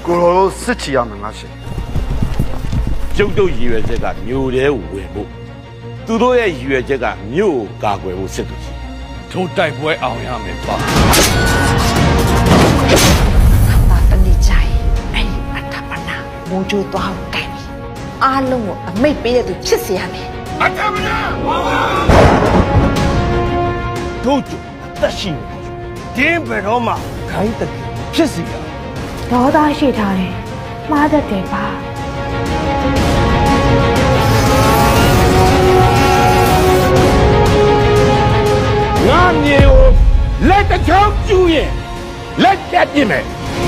ကိုလိုစစ်ချီရမယ်ငါရှင်ကျုပ်တို့ရည်ရွယ်ချက်ကမြို့ထဲကိုဝင်ဖို့သူတို့ရဲ့ရည်ရွယ်ချက်ကမြို့ကိုကာကွယ်ဖို့စစ်သူကြီးထိုးတိုက်ပွဲအောင်ရမယ်ပါတာတနေ့ချိုင်အဲ့အထပနာမိုးကျိုးသွားကိုကိုင်ပြီအားလုံးကိုအမိတ်ပေးတဲ့သူချစ်စေရမယ်အထပနာတို့ကျသက်ရှိနေတင်းဘယ်တော့မှခိုင်းတဲ့ဖြစ်စီရဒေါသရှိထားတယ်မှားတတ်တယ်ပါငါမြေကိုလက်တစ်ချောင်းကျူးရင်လက်ပြတ်ပြစ်မယ်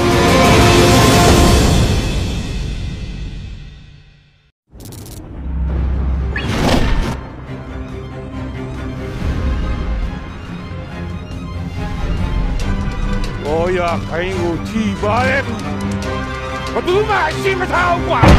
ဘောရခိုင်းကိုချီပါရဲ့ဘယ်သူမှအရှိမထားဘူးကွာ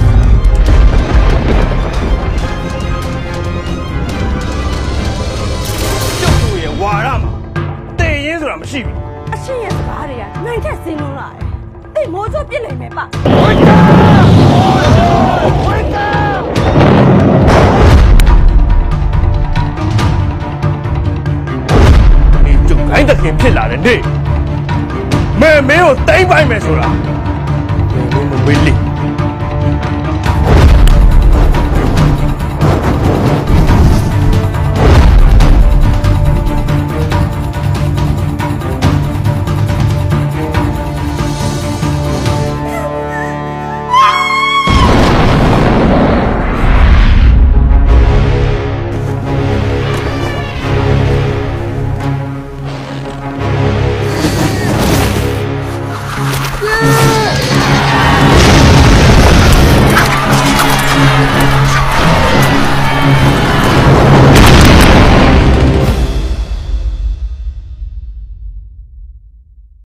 ဝါရမှာတည်ရင်းဆိုတာမရှိဘူးအရှင်ရဲ့စကားတွေကနိုင်တဲ့စင်းလုံးလာတယ်တိတ်မိုးချိုးပြစ်လိုက်မယ်ပါဝိုင်းကာဝိုင်းကာဒီကျုပ်ခိုင်းတခင်ဖြစ်လာတဲ့နေ့မဲမင်းကိုတိုင်းပိုင်မယ်ဆိုတာမင်းမမေးလိ